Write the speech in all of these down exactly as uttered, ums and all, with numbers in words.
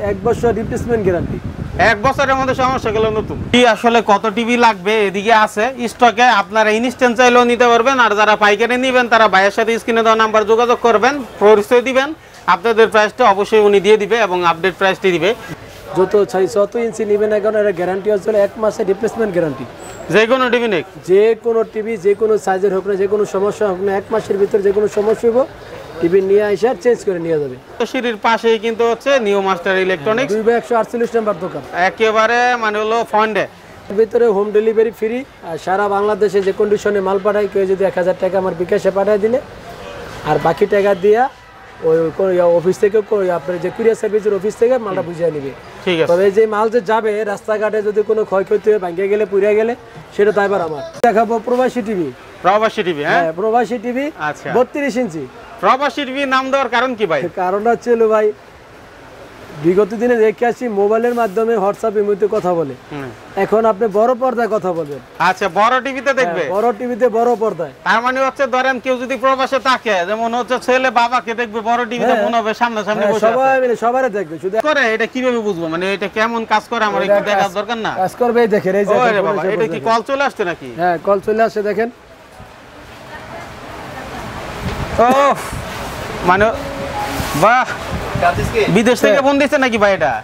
এক বছর replacement guarantee. এক বছরের মধ্যে সমস্যা গেল নতুন। কি আসলে কত টিভি লাগবে এদিকে আছে স্টকে, আপনারা ইনস্ট্যান্ট চাইলেও নিতে পারবেন। আর যারা পাইকারি নেবেন তারা ভাইয়ের সাথে স্ক্রিনে দেওয়া নাম্বার যোগাযোগ করবেন, পরিচয় দিবেন, আপনাদের প্রাইসটা অবশ্যই উনি দিয়ে দিবে এবং আপডেট প্রাইসটি দিবে। যত চাই যত ইঞ্চি নেবেন এখন এর গ্যারান্টি আসলে এক মাসের রিপ্লেসমেন্ট গ্যারান্টি। যে কোনো টিভি নেই, যে কোনো টিভি যে কোনো সাইজের হোক না, যে কোনো সমস্যা হোক না, এক মাসের ভিতরে যে কোনো সমস্যা হইব টিভি নিয়ে এসে চেঞ্জ করে নিয়ে যাবে। সিঁড়ির পাশেই কিন্তু হচ্ছে নিউ মাস্টার ইলেকট্রনিক্স, দুই বাই একশো আটচল্লিশ নাম্বার দোকান, একেবারে মানে হলো ফন্ডে ভিতরে হোম ডেলিভারি ফ্রি। আর সারা বাংলাদেশে যে কন্ডিশনে মাল পাঠায়, কেউ যদি এক হাজার টাকা আমার বিকাশে পাঠিয়ে দিলে আর বাকি টাকা দিয়া ওই অফিস থেকে আপনার যে কুরিয়ার সার্ভিসের অফিস থেকে মালটা বুঝিয়ে নিবে। ঠিক আছে। তবে যে মাল যে যাবে রাস্তাঘাটে যদি কোনো ক্ষয়ক্ষতি হয়ে ভাঙিয়ে গেলে পুড়ে গেলে সেটা দায়ভার আমার। দেখাবো প্রবাসী টিভি। প্রবাসী টিভি, হ্যাঁ প্রবাসী টিভি। আচ্ছা, বত্রিশ ইঞ্চি। প্রবাসী টিভি নাম দেওয়ার কারণ কি ভাই? কারণটা হচ্ছে ভাই বিগত দিনে দেখে আসছি মোবাইলের মাধ্যমে হোয়াটসঅ্যাপ ইমোতে কথা বলে, এখন আপনি বড় পর্দায় কথা বলবেন। আচ্ছা, বড় টিভিতে দেখবে? বড় টিভিতে বড় পর্দায়। তার মানে হচ্ছে ধরেন কেউ যদি প্রবাসে থাকে, যেমন হচ্ছে ছেলে বাবাকে দেখবে বড় টিভিতে, মনে হবে সামনাসামনি বসে আছে, সবাই মিলে সবাই দেখবে। শুধু করে এটা কিভাবে বুঝবো, মানে এটা কেমন কাজ করে আমার একটু দেখার দরকার না? কাজ করবে দেখেন, এই যে ওরে বাবা, এটা কি কল চলে আসছে নাকি? হ্যাঁ, কল চলে আসছে দেখেন। ও মানে বাহ, বিদেশ থেকে ফোন দিচ্ছে নাকি ভাই? এটা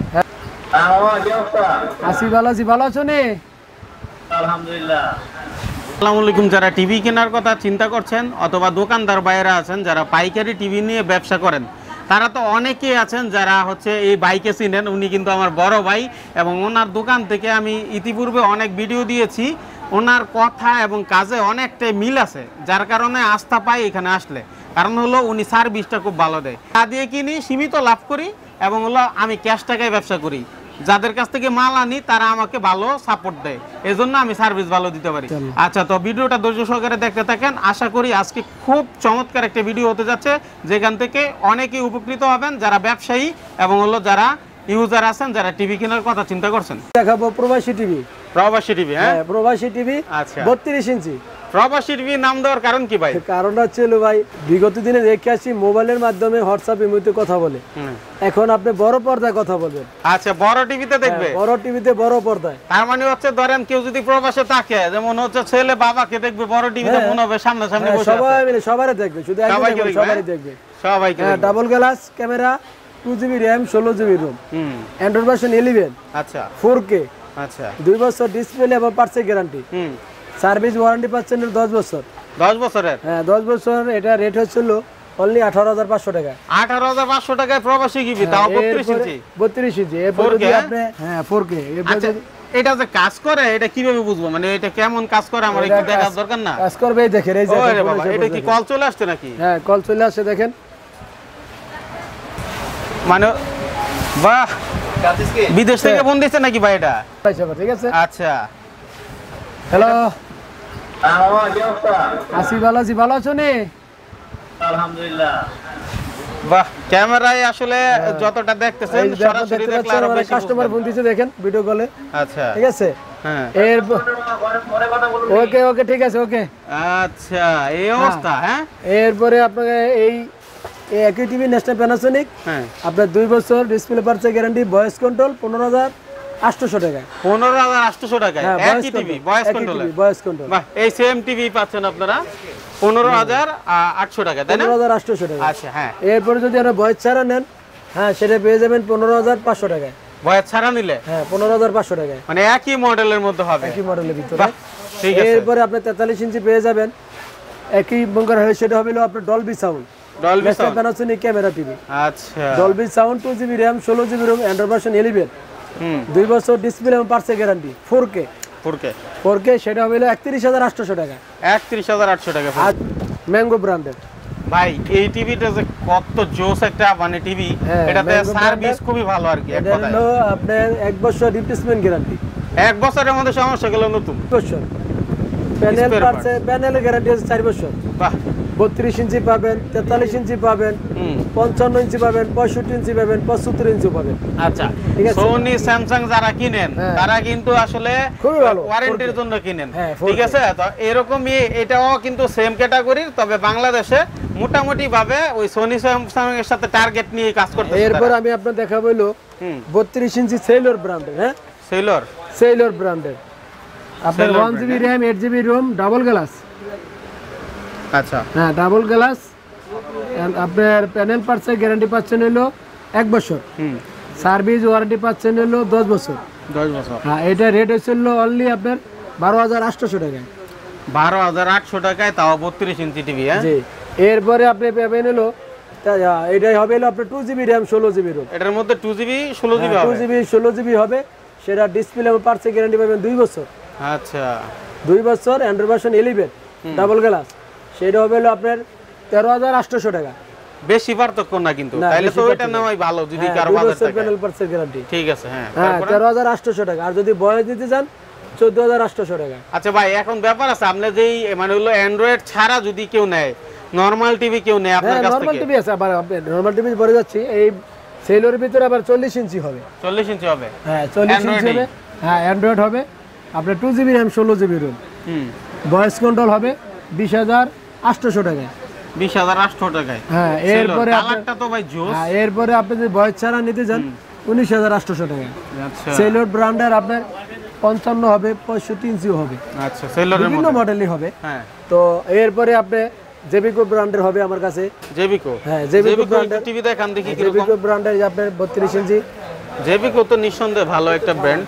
আসি ভালো আছি, ভালো আছো নে? আলহামদুলিল্লাহ। আসসালামু আলাইকুম। যারা টিভি কেনার কথা চিন্তা করছেন অথবা দোকানদার বাইরে আছেন যারা পাইকারি টিভি নিয়ে ব্যবসা করেন, তারা তো অনেকেই আছেন যারা হচ্ছে এই বাইকে চিনেন। উনি কিন্তু আমার বড় ভাই এবং ওনার দোকান থেকে আমি ইতিপূর্বে অনেক ভিডিও দিয়েছি। ওনার কথা এবং কাজে অনেকটাই মিল আছে, যার কারণে আস্থা পাই এখানে আসলে। কারণ হলো উনি সার্ভিসটা খুব ভালো দেয়। তা দিয়ে কিনি, সীমিত লাভ করি এবং হলো আমি ক্যাশ টাকায় ব্যবসা করি। যাদের কাছ থেকে মাল আনি তারা আমাকে ভালো সাপোর্ট দেয়, এই জন্য আমি সার্ভিস ভালো দিতে পারি। আচ্ছা, তো ভিডিওটা ধৈর্য সহকারে দেখতে থাকেন। আশা করি আজকে খুব চমৎকার একটা ভিডিও হতে যাচ্ছে, যেখান থেকে অনেকেই উপকৃত হবেন যারা ব্যবসায়ী এবং হলো যারা ইউজার আছেন, যারা টিভি কেনার কথা চিন্তা করছেন। দেখাবো প্রবাসী টিভি। প্রবাসী টিভি, হ্যাঁ প্রবাসী টিভি। আচ্ছা, বত্রিশ ইঞ্চি। প্রবাসী টিভি নাম দেওয়ার কারণ কি ভাই? কারণটা হচ্ছে ভাই বিগত দিনে দেখে আসছি মোবাইলের মাধ্যমে হোয়াটসঅ্যাপ ইমোতে কথা বলে, এখন আপনি বড় পর্দায় কথা বলবেন। আচ্ছা, বড় টিভিতে দেখবে? বড় টিভিতে বড় পর্দায়। তার মানে হচ্ছে ধরেন কেউ যদি প্রবাসে থাকে, যেমন হচ্ছে ছেলে বাবাকে দেখবে বড় টিভিতে, মনে হবে সামনাসামনি বসে আছে, সবাই মিলে সবাই দেখবে। শুধু সবাই দেখবে। সবাইকে double glass camera, two GB RAM, ষোলো GB ROM, Android version eleven. আচ্ছা, ফোর কে। আচ্ছা, দুই বছর ডিসপ্লে এবং পার্টসের গ্যারান্টি। সার্ভিস ওয়ারেন্টি পাচ্ছেন দশ বছর। দশ বছরের? হ্যাঁ, দশ বছর। এটা রেট হচ্ছিল অনলি আঠারো হাজার পাঁচশো টাকা। আঠারো হাজার পাঁচশো টাকায় প্রবাসী টিভি, তাও বত্রিশ ইঞ্চি। বত্রিশ ইঞ্চি। এরপর যদি আপনি হ্যাঁ ফোর কে। এটা যে কাজ করে এটা কিভাবে বুঝবো, মানে এটা কেমন কাজ করে আমার একটু দেখার দরকার না? কাজ করবে দেখেন, এই যে ওরে বাবা, এটা কি কল চলে আসছে নাকি? হ্যাঁ, কল চলে আসছে দেখেন। মানে বাহ, বিদেশ থেকে ফোন দিচ্ছে নাকি ভাই? এটা ঠিক আছে। আচ্ছা, হ্যালো, আসি ভালো আছি, ভালো আছো নে? আলহামদুলিল্লাহ। বাহ, ক্যামেরায় আসলে যতটা দেখতেছেন সরাসরি দেখলে আরো বেশি কাস্টমার ফোন দিছে দেখেন ভিডিও কলে। আচ্ছা, ঠিক আছে। হ্যাঁ, এর ওকে ওকে ঠিক আছে, ওকে। আচ্ছা, এই অবস্থা। হ্যাঁ, এরপরে আপনাকে এই একই টিভি ন্যাশনাল প্যানাসোনিক। হ্যাঁ, আপনার দুই বছর ডিসপ্লে পার্টসের গ্যারান্টি, ভয়েস কন্ট্রোল পনেরো হাজার আটশোশো টাকা। পনেরো হাজার আটশোশো টাকায় একই TV, voice control. Voice control. বাহ, এই সেম টিভি পাচ্ছেন আপনারা পনেরো হাজার আটশো টাকা, তাই না? পনেরো হাজার আটশোশো টাকা। আচ্ছা, হ্যাঁ। এরপরে যদি আপনারা ভয়েস ছাড়া নেন, হ্যাঁ সেটা পেয়ে যাবেন পনেরো হাজার পাঁচশো টাকায়। ভয়েস ছাড়া নিলে? হ্যাঁ, পনেরো হাজার পাঁচশো টাকায়, মানে একই মডেলের মধ্যে হবে, একই মডেলের ভিতরে। ঠিক আছে। এরপরে আপনি তেতাল্লিশ ইঞ্চি পেয়ে যাবেন একই বঙ্গার হয়, সেটা হবে আপনার Dolby sound. Dolby sound Panasonic camera TV. আচ্ছা, Dolby sound, two GB RAM, ষোলো GB ROM, Android version eleven, দুই বছর ডিসপ্লে এবং পার্টসের guarantee, four K. Four K four K সেটা হবে একত্রিশ হাজার আটশোশো টাকা। একত্রিশ হাজার আটশো টাকা। আর ম্যাঙ্গো ব্র্যান্ডের ভাই, এই টিভিটা যে কত জোস একটা মানে টিভি, এটাতে সার্ভিস খুবই ভালো আর কি। এক কথায় হলো আপনার এক বছর রিপ্লেসমেন্ট গ্যারান্টি। এক বছরের মধ্যে সমস্যা গেল নতুন। বছর প্যানেল পার্টসে প্যানেলের গ্যারান্টি আছে চার বছর। বাহ, বত্রিশ ইঞ্চি পাবেন, তেতাল্লিশ ইঞ্চি পাবেন, পঞ্চান্ন ইঞ্চি পাবেন, পঁয়ষট্টি ইঞ্চি পাবেন, পঁচাত্তর ইঞ্চি পাবেন। আচ্ছা, ঠিক আছে। সোনি স্যামসাং যারা কিনেন হ্যাঁ। তারা কিন্তু আসলে খুবই ভালো ওয়ারেন্টির জন্য কিনেন, হ্যাঁ, ঠিক আছে। তো এরকমই এটাও কিন্তু সেম ক্যাটাগরির, তবে বাংলাদেশে মোটামুটি ভাবে ওই সোনি স্যামসাং এর সাথে টার্গেট নিয়ে কাজ করতেছে। এরপর আমি আপনার দেখাবো হলো বত্রিশ ইঞ্চি সেলর ব্র্যান্ডের, হ্যাঁ সেলর সেলর ব্র্যান্ডের আপনার Sailor one GB RAM, eight GB ROM, double glass. আচ্ছা, হ্যাঁ ডাবল গ্লাস। আপনার প্যানেল পার্টসের গ্যারান্টি পাচ্ছেন হলো এক বছর, হুম সার্ভিস ওয়ারেন্টি পাচ্ছেন হলো দশ বছর। দশ বছর। হ্যাঁ এটা রেট হচ্ছে হলো অনলি আপনার বারো হাজার আটশোশো টাকায়। বারো হাজার আটশো টাকায়, তাও বত্রিশ ইঞ্চি টিভি। হ্যাঁ, জি। এরপরে আপনি পাবেন হলো তা- এটাই হবে হলো আপনার টু জিবি র্যাম, ষোলো জিবি রোম। এটার মধ্যে টু জিবি ষোলো জিবি টু হবে। জিবি ষোলো জিবি হবে, সেটা ডিসপ্লে এবং পার্টসের গ্যারান্টি পাবেন দুই বছর। আচ্ছা, দুই বছর Android version eleven double glass, সেটা হবে হলো আপনার তেরো হাজার আটশোশো টাকা। বেশি পার্থক্য না কিন্তু, না, তাইলে বেশি তো ওইটা পার্থক্য নেওয়াই ভালো যদি হ্যাঁ, কারো দুই বাজার বছর থাকে। প্যানেল পার্টসের গ্যারান্টি। ঠিক আছে, হ্যাঁ। হ্যাঁ তারপরে? তেরো হাজার আটশোশো টাকা। আর যদি বয়স দিতে চান চোদ্দ হাজার আটশোশো টাকা। আচ্ছা ভাই, এখন ব্যাপার আছে, আপনি যেই মানে হলো অ্যান্ড্রয়েড ছাড়া যদি কেউ নেয়, নরমাল টিভি কেউ নেয় আপনার হ্যাঁ কাছ নর্মাল থেকে, টিভি আছে, আবার নর্মাল টিভি পরে যাচ্ছি এই সেলের ভিতরে আবার চল্লিশ ইঞ্চি হবে। চল্লিশ ইঞ্চি হবে। হ্যাঁ চল্লিশ ইঞ্চি Android-ই? হবে, হ্যাঁ অ্যান্ড্রয়েড হবে আপনার টু জিবি র্যাম, ষোলো জিবি রোম, হুম ভয়েস কন্ট্রোল হবে বিশ হাজার আটশোশো টাকায়। বিশ হাজার আটশো টাকায়। হ্যাঁ এরপরে আপনার- কালারটা তো ভাই জোস। হ্যাঁ এরপরে আপনি যদি ভয়েস ছাড়া নিতে চান উনিশ হাজার আটশোশো টাকায়। আচ্ছা সেলোর ব্র্যান্ডের আপনার পঞ্চান্ন হবে, পঁয়ষট্টি ইঞ্চিও হবে, আচ্ছা, সেলরের বিভিন্ন মধ্যে। মডেলই হবে। হ্যাঁ, তো এরপরে আপনি জেবিকো ব্র্যান্ডের হবে আমার কাছে। জেবিকো। হ্যাঁ জেবিকো জেবিকো ব্র্যান্ডের, টিভি দেখান দেখি কিরকম। জেবিকো ব্র্যান্ডের আপনার বত্রিশ ইঞ্চি জেবিকো তো নিঃসন্দেহে ভালো একটা ব্র্যান্ড।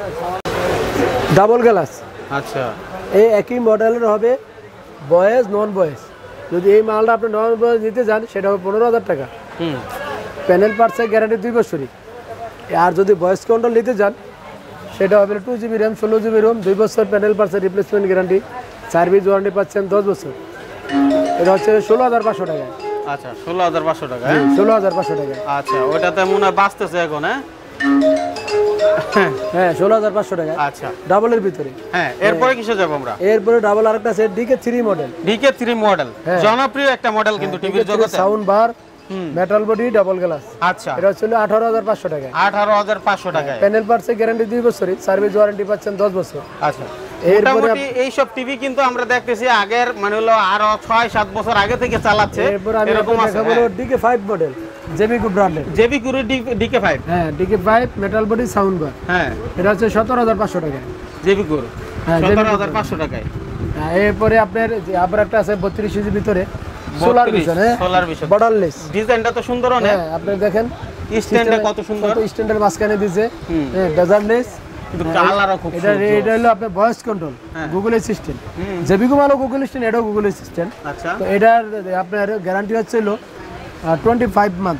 Double glass. আচ্ছা, এই একই মডেলের হবে বয়েস নন বয়েস। যদি এই মালটা আপনি নন বয়েস নিতে যান সেটা হবে পনেরো হাজার টাকা। হুম প্যানেল পার্টসের গ্যারান্টি দুই বছরই। আর যদি ভয়েস কন্ট্রোল নিতে যান সেটা হবে টু জিবি র্যাম, ষোলো জিবি রোম, দুই বছর প্যানেল পার্টসের রিপ্লেসমেন্ট গ্যারান্টি, সার্ভিস ওয়ারেন্টি পাচ্ছেন দশ বছর। এটা হচ্ছে ষোলো হাজার পাঁচশো টাকা। আচ্ছা, ষোলো হাজার পাঁচশো টাকা। হ্যাঁ? ষোলো হাজার পাঁচশো টাকা। আচ্ছা, ওইটাতে মনে হয় বাঁচতেছে এখন। হ্যাঁ, হ্যাঁ ষোলো হাজার পাঁচশো টাকা আচ্ছা, ডাবলের ভিতরে। হ্যাঁ। এরপরে কিসে যাবো আমরা? এরপরে ডাবল আরেকটা আছে DK three model. DK three model, হ্যাঁ। জনপ্রিয় একটা মডেল কিন্তু টিভির জগতে। সাউন্ড বার, হুম মেটাল বডি, ডাবল গ্লাস। আচ্ছা, এটা হচ্ছে আঠারো হাজার পাঁচশো টাকা। আঠারো হাজার পাঁচশো টাকায়। প্যানেল পার্টসের গ্যারান্টি দুই বছরই, সার্ভিস ওয়ারেন্টি পাচ্ছেন দশ বছর। আচ্ছা, এরপরে মোটামুটি এইসব টিভি কিন্তু আমরা দেখতেছি আগের মানে হলো আরো ছয় সাত বছর আগে থেকে চালাচ্ছে। এরপর আমি এরকম আপনাকে আছে। দেখাবো ডিকে ফাইভ মডেল, জেবিকো ব্র্যান্ডের। জেবি কুরি ডিকে ফাইভ। হ্যাঁ DK five metal body, sound bar. হ্যাঁ, এটা হচ্ছে সতেরো হাজার পাঁচশো টাকা। জেবি কুরি হ্যাঁ, সতেরো হাজার পাঁচশো টাকায়। হ্যাঁ, এরপরে আপনার যে আবার একটা আছে বত্রিশ ইঞ্চির ভিতরে সোলার ভিশন। হ্যাঁ সোলার ভিশন, বর্ডারলেস। ডিজাইনটা তো সুন্দর অনেক। হ্যাঁ আপনি দেখেন স্ট্যান্ডটা কত সুন্দর, কত স্ট্যান্ডার্ড মাঝখানে দিয়েছে। হুম। হ্যাঁ ডেজার্টলেস। কিন্তু কালারও খুব এটা সুন্দর। এটা হলো আপনার ভয়েস কন্ট্রোল, হ্যাঁ। Google assistant. হুম। জেবিকো মালও গুগল অ্যাসিস্ট্যান্ট, এটাও গুগল অ্যাসিস্ট্যান্ট। আচ্ছা, তো এটার আপনার গ্যারান্টি হচ্ছে হলো টোয়েন্টি ফাইভ মান্থ,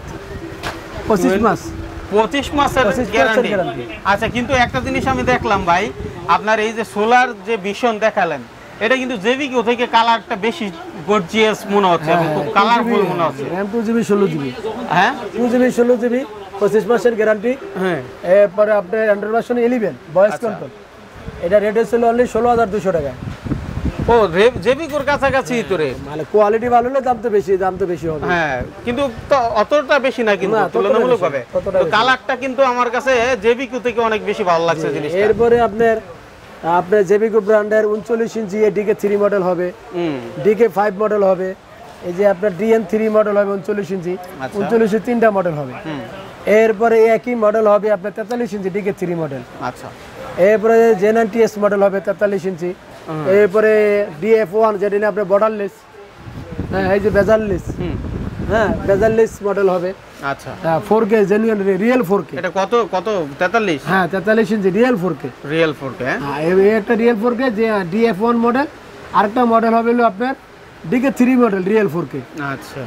পঁচিশ মাস। পঁচিশ মাসের পঁচিশ মাসের গ্যারান্টি। guarantee। আচ্ছা, কিন্তু একটা জিনিস আমি দেখলাম ভাই, আপনার এই যে সোলার যে ভিশন দেখালেন, এটা কিন্তু জেবিকো থেকে কালারটা বেশি গর্জিয়াস মনে হচ্ছে এবং খুব কালারফুল মনে হচ্ছে। র্যাম টু জিবি, ষোলো জিবি, হ্যাঁ টু জিবি ষোলো জিবি, পঁচিশ মাসের গ্যারান্টি। হ্যাঁ, এরপরে আপনার অ্যান্ড্রয়েড ভার্সন ইলেভেন ভয়েস আচ্ছা। কন্ট্রোল। এটা রেট হচ্ছিল অনলি ষোলো হাজার দুশো টাকা। ও জেবিকোর কাছাকাছি তো রে। মানে কোয়ালিটি ভালো হলে দাম তো বেশি, দাম তো বেশি হবে। হ্যাঁ, কিন্তু তো অতটা বেশি না কিন্তু না, ততটা তুলনামূলক বেশি, ভাবে। ততটা তো বেশি। কালারটা কিন্তু আমার কাছে জেবিকো থেকে অনেক বেশি ভালো লাগছে জিনিসটা। এরপরে আপনার আপনার জেবিকো ব্র্যান্ডের উনচল্লিশ ইঞ্চি ডিকে থ্রি মডেল হবে, হুম ডিকে ফাইভ মডেল হবে। এই যে আপনার ডিএন থ্রি মডেল হবে উনচল্লিশ ইঞ্চি, আচ্ছা। উনচল্লিশে তিনটা মডেল হবে। হুম এরপরে একই মডেল হবে আপনার তেতাল্লিশ ইঞ্চি ডিকে থ্রি মডেল। আচ্ছা, এরপরে জে নাইনটি এস মডেল হবে তেতাল্লিশ ইঞ্চি। এরপরে ডিএফ ওয়ান যেটা নিয়ে আপনার বর্ডারলেস, হ্যাঁ এই যে বেজারলেস, হুম হ্যাঁ বেজারলেস মডেল হবে। আচ্ছা, four K genuine real four K. এটা কত কত তেতাল্লিশ? হ্যাঁ তেতাল্লিশ inch real four K. Real four K. হ্যাঁ এই একটা রিয়েল ফোর কে যে ডিএফ ওয়ান মডেল। আরেকটা মডেল হবে হলো আপনার DK three model real four K. আচ্ছা,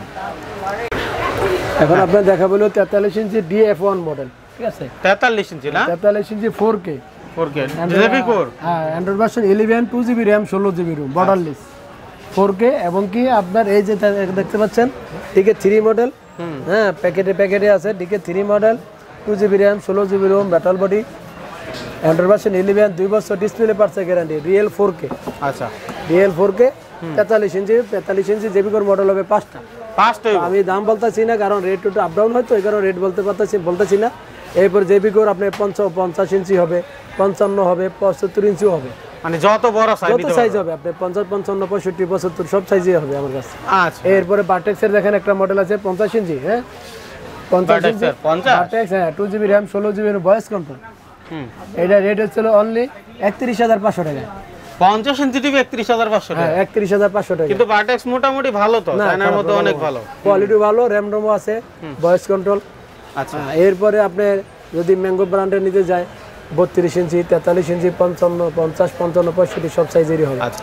এখন আপনার দেখা বলো তেতাল্লিশ ইঞ্চি ডিএফ ওয়ান মডেল, ঠিক আছে? তেতাল্লিশ ইঞ্চি না? তেতাল্লিশ ইঞ্চি ফোর কে। ফোর কে জেবিকোর। হ্যাঁ Android version eleven, two GB RAM, ষোলো GB ROM, borderless, four K. এবং কি আপনার এই যে দেখতে পাচ্ছেন ডিকে থ্রি মডেল। হ্যাঁ প্যাকেটে প্যাকেটে আছে DK three model, two GB RAM, ষোলো GB ROM, metal body. Android version eleven দুই বছর ডিসপ্লে পার্টসের গ্যারান্টি, রিয়েল ফোর কে। আচ্ছা, রিয়েল ফোর কে তেতাল্লিশ ইঞ্চি তেতাল্লিশ ইঞ্চি জেবিকোর মডেল হবে পাঁচটা। পাঁচটা আমি দাম বলতেছি না, কারণ রেট একটু আপ ডাউন হয় তো, এই কারণে রেট বলতে পারতেছি বলতেছি না। এরপর জেবিকোর আপনার পঞ্চাশ পঞ্চাশ ইঞ্চি হবে, পঞ্চান্ন হবে, পঁচাত্তর ইঞ্চিও হবে, মানে যত বড় সাইজ যত সাইজ হবে আপনার পঞ্চাশ পঞ্চান্ন পঁয়ষট্টি পঁচাত্তর সব সাইজই হবে আমার কাছে। আচ্ছা, এরপরে বাটেক্সের দেখেন একটা মডেল আছে পঞ্চাশ ইঞ্চি, হ্যাঁ পঞ্চাশ ইঞ্চি বাটেক্স, হ্যাঁ টু জিবি র্যাম ষোলো জিবি ভয়েস কন্ট্রোল। হুম, এটা রেট হচ্ছিল অনলি একত্রিশ হাজার পাঁচশো টাকা। পঞ্চাশ ইঞ্চি টিভি একত্রিশ হাজার পাঁচশো টাকা, হ্যাঁ একত্রিশ হাজার পাঁচশো টাকা। কিন্তু বাটেক্স মোটামুটি ভালো তো, চায়নার মতো অনেক ভালো, কোয়ালিটি ভালো, র্যাম রোমও আছে, ভয়েস কন্ট্রোল। আচ্ছা, এরপরে আপনার যদি ম্যাঙ্গো ব্র্যান্ডের নিতে যায় বত্রিশ ইঞ্চি তেতাল্লিশ ইঞ্চি পঞ্চান্ন পঞ্চাশ পঞ্চান্ন পঁয়ষট্টি সব সাইজেরই হবে। আচ্ছা,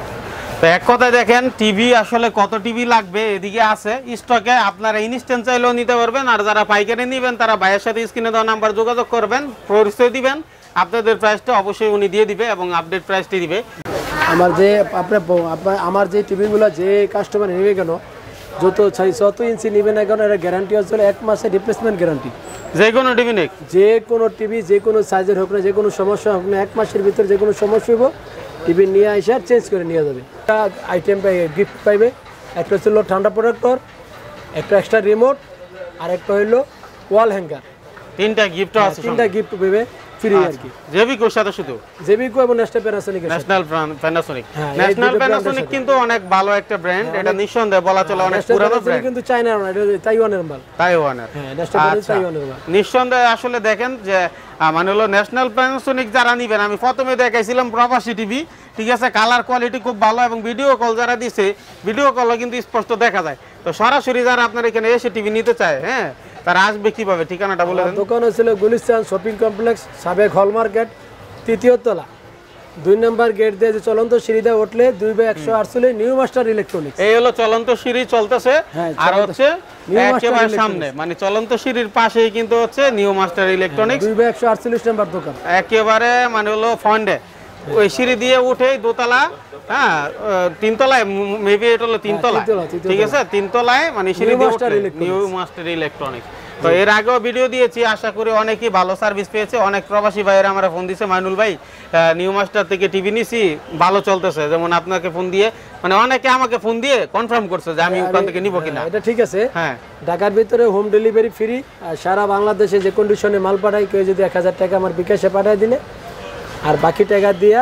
তো এক কথায় দেখেন টিভি আসলে কত টিভি লাগবে এদিকে আছে স্টকে, আপনারা ইনস্ট্যান্ট চাইলেও নিতে পারবেন, আর যারা পাইকারি নেবেন তারা ভাইয়ের সাথে স্ক্রিনে দেওয়া নাম্বার যোগাযোগ করবেন, পরিচয় দিবেন, আপনাদের প্রাইসটা অবশ্যই উনি দিয়ে দিবে এবং আপডেট প্রাইসটি দিবে। আমার যে আপনার আপনার আমার যে টিভিগুলো যে কাস্টমার নেবে কেন, যত সাইজ যত ইঞ্চি নেবে না কেন, এটা গ্যারান্টি হচ্ছে এক মাসের রিপ্লেসমেন্ট গ্যারান্টি। যে কোনো টিভি নেই, যে কোনো টিভি যে কোনো সাইজের হোক না, যে কোনো সমস্যা হোক না, এক মাসের ভিতরে যে কোনো সমস্যা হইব টিভি নিয়ে এসে আর চেঞ্জ করে নিয়ে যাবে। একটা আইটেম পাই গিফট পাইবে, একটা হচ্ছে ঠান্ডা প্রোটেক্টর, একটা এক্সট্রা রিমোট, আর একটা হইলো ওয়াল হ্যাঙ্গার। তিনটা গিফট আছে, তিনটা গিফট পাইবে ফ্রি আর কি। জেবিকোর সাথে শুধু জেবিকো এবং National Panasonic. National Panasonic, National Panasonic কিন্তু অনেক ভালো একটা ব্র্যান্ড, এটা নিঃসন্দেহে বলা চলে অনেক পুরানো ব্র্যান্ড, কিন্তু চায়নার না, এটা তাইওয়ানের মাল। তাইওয়ানের, হ্যাঁ ন্যাশনাল প্যানাসোনিক তাইওয়ানের মাল। নিঃসন্দেহে আসলে দেখেন যে মানে হলো ন্যাশনাল প্যানাসোনিক যারা নিবেন, আমি প্রথমে দেখাইছিলাম প্রবাসী টিভি, ঠিক আছে, কালার কোয়ালিটি খুব ভালো এবং ভিডিও কল যারা দিছে ভিডিও কলও কিন্তু স্পষ্ট দেখা যায়। তো সরাসরি যারা আপনার এখানে এসে টিভি নিতে চায়, হ্যাঁ তারা আসবে কিভাবে, ঠিকানাটা বলে দেন। দোকান হচ্ছিল গুলিস্তান শপিং কমপ্লেক্স, সাবেক হল মার্কেট, তৃতীয় তলা, দুই নম্বর গেট দিয়ে যে চলন্ত সিঁড়িতে উঠলে দুই বাই একশো আটচল্লিশ নিউ মাস্টার ইলেকট্রনিক্স। এই হলো চলন্ত সিঁড়ি চলতেছে, আর হচ্ছে একেবারে সামনে মানে চলন্ত সিঁড়ির পাশেই কিন্তু হচ্ছে নিউ মাস্টার ইলেকট্রনিক্স, দুই বাই একশো আটচল্লিশ নম্বর দোকান, একেবারে মানে হলো ফন্ডে ওই সিঁড়ি দিয়ে উঠে দোতলা, হ্যাঁ তিনতলায়, মেবি এটা হলো তিনতলা, ঠিক আছে, তিনতলায় মানে সিঁড়ি দিয়ে উঠলে নিউ মাস্টার ইলেকট্রনিক্স। তো এর আগেও ভিডিও দিয়েছি, আশা করি অনেকেই ভালো সার্ভিস পেয়েছে, অনেক প্রবাসী ভাইয়েরা আমরা ফোন দিয়েছে, মাইনুল ভাই নিউ মাস্টার থেকে টিভি নিছি ভালো চলতেছে, যেমন আপনাকে ফোন দিয়ে মানে অনেকে আমাকে ফোন দিয়ে কনফার্ম করছে যে আমি ওখান থেকে নিব কিনা। এটা ঠিক আছে, হ্যাঁ ঢাকার ভিতরে হোম ডেলিভারি ফ্রি, আর সারা বাংলাদেশে যে কন্ডিশনে মাল পাঠাই, কেউ যদি এক হাজার টাকা আমার বিকাশে পাঠিয়ে দিলে, আর বাকি টাকা দিয়া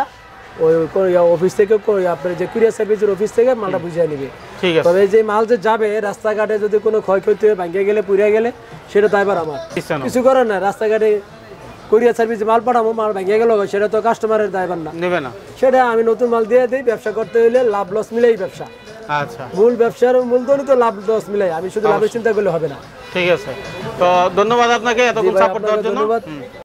ওই অফিস থেকে আপনার যে কুরিয়ার সার্ভিসের অফিস থেকে মালটা বুঝিয়ে নিবে। ঠিক আছে, তবে যে মাল যে যাবে রাস্তাঘাটে যদি কোনো ক্ষয়ক্ষতি হয়ে ভাঙিয়ে গেলে পুড়িয়ে গেলে সেটা তো এবার আমার কিছু করার না। রাস্তাঘাটে কুরিয়ার সার্ভিস মাল পাঠাবো, মাল ভাঙিয়ে গেল, সেটা তো কাস্টমারের দায়বার না, নেবে না, সেটা আমি নতুন মাল দিয়ে দিই। ব্যবসা করতে হলে লাভ লস মিলেই ব্যবসা, আচ্া মূল ব্যবসার মূলধনই তো লাভ লস মিলাই, আমি শুধু লাভের চিন্তা করলে হবে না। ঠিক আছে, তো ধন্যবাদ আপনাকে এতক্ষণ সাপোর্ট দেওয়ার জন্য। ধন্যবাদ।